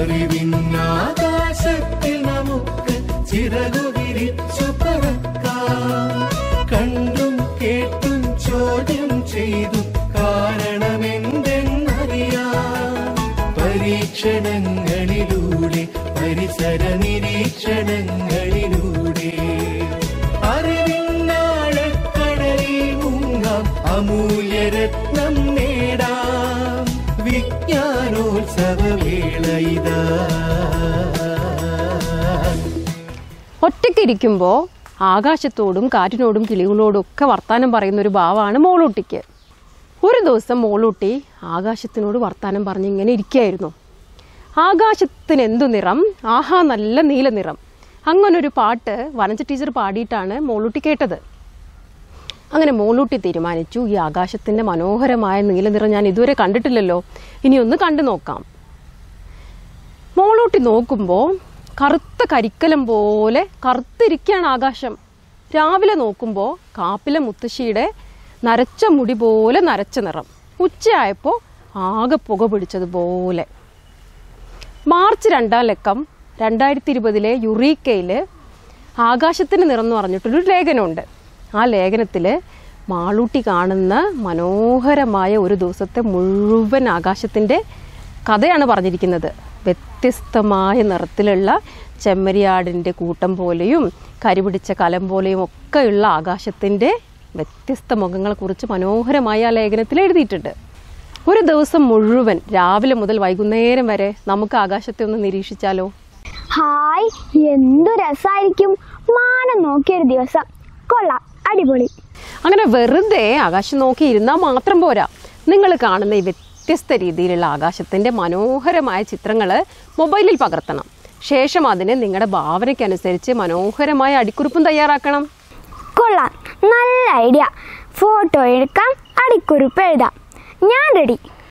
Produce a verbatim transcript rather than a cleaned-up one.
അറിവിന്നാകാശത്തിൽ നമുക്ക് ചിറകു വിരിച്ചു പറക്കാം. കണ്ടും കേട്ടും ചോദ്യം ചെയ്തു കാരണമെന്തെന്നറിയാം. പരീക്ഷണങ്ങളിലൂടെ പരിസര നിരീക്ഷണങ്ങളിലൂടെ അറിവിന്നാഴക്കടലിൽ മുങ്ങാം, അമൂല്യരത്നം നേടാം. വിജ്ഞാനോത്സവവേള ഇതാ. ഒറ്റയ്ക്കിരിക്കുമ്പോൾ ആകാശത്തോടും കാറ്റിനോടും കിളികളോടും ഒക്കെ വർത്താനം പറയുന്ന ഒരു ഭാവമാണ് മോളൂട്ടിക്ക്. ഒരു ദിവസം മോളൂട്ടി ആകാശത്തിനോട് വർത്താനം പറഞ്ഞ് ഇങ്ങനെ ഇരിക്കുകയായിരുന്നു. ആകാശത്തിന് എന്തു നിറം, ആഹാ നല്ല നീല നിറം, അങ്ങനൊരു പാട്ട് വനജ ടീച്ചർ പാടിയിട്ടാണ് മോളൂട്ടി കേട്ടത്. അങ്ങനെ മോളൂട്ടി തീരുമാനിച്ചു, ഈ ആകാശത്തിൻ്റെ മനോഹരമായ നീല നിറം ഞാൻ ഇതുവരെ കണ്ടിട്ടില്ലല്ലോ, ഇനിയൊന്ന് കണ്ടു നോക്കാം. മോളൂട്ടി നോക്കുമ്പോൾ കറുത്ത കരിക്കലം പോലെ കറുത്തിരിക്കുകയാണ് ആകാശം. രാവിലെ നോക്കുമ്പോൾ കാപ്പിലെ മുത്തശ്ശിയുടെ നരച്ച മുടി പോലെ നരച്ച നിറം, ഉച്ചയായപ്പോൾ ആകെ പുക പിടിച്ചതുപോലെ. മാർച്ച് രണ്ടാം ലക്കം രണ്ടായിരത്തി ഇരുപതിലെ യുറീക്കയിൽ ആകാശത്തിന് നിറം എന്ന് പറഞ്ഞിട്ടൊരു ലേഖനമുണ്ട്. ആ ലേഖനത്തിൽ മാളൂട്ടി കാണുന്ന മനോഹരമായ ഒരു ദിവസത്തെ മുഴുവൻ ആകാശത്തിൻ്റെ കഥയാണ് പറഞ്ഞിരിക്കുന്നത്. വ്യത്യസ്തമായ നിറത്തിലുള്ള ചെമ്മരിയാടിൻ്റെ കൂട്ടം പോലെയും കരിപിടിച്ച കലം പോലെയും ഒക്കെയുള്ള ആകാശത്തിൻ്റെ വ്യത്യസ്ത മുഖങ്ങളെക്കുറിച്ച് മനോഹരമായ ആ ലേഖനത്തിൽ എഴുതിയിട്ടുണ്ട്. ഒരു ദിവസം മുഴുവൻ രാവിലെ മുതൽ വൈകുന്നേരം വരെ നമുക്ക് ആകാശത്തെ ഒന്ന് നിരീക്ഷിച്ചാലോ? ഹായ്, എന്തു രസമായിരിക്കും മാനം നോക്കിയൊരു ദിവസം. കൊള്ളാം, അടിപൊളി. അങ്ങനെ വെറുതെ ആകാശം നോക്കി ഇരുന്നാൽ മാത്രം പോരാ. നിങ്ങൾ കാണുന്ന ഈ വ്യത്യസ്ത രീതിയിലുള്ള ആകാശത്തിൻ്റെ മനോഹരമായ ചിത്രങ്ങൾ മൊബൈലിൽ പകർത്തണം. ശേഷം അതിന് നിങ്ങളുടെ ഭാവനയ്ക്കനുസരിച്ച് മനോഹരമായ അടിക്കുറിപ്പും തയ്യാറാക്കണം. കൊള്ളാം, നല്ല ഐഡിയ. ഫോട്ടോ എടുക്കാം, അടിക്കുറിപ്പ് എഴുതാം. ഞാൻ റെഡി.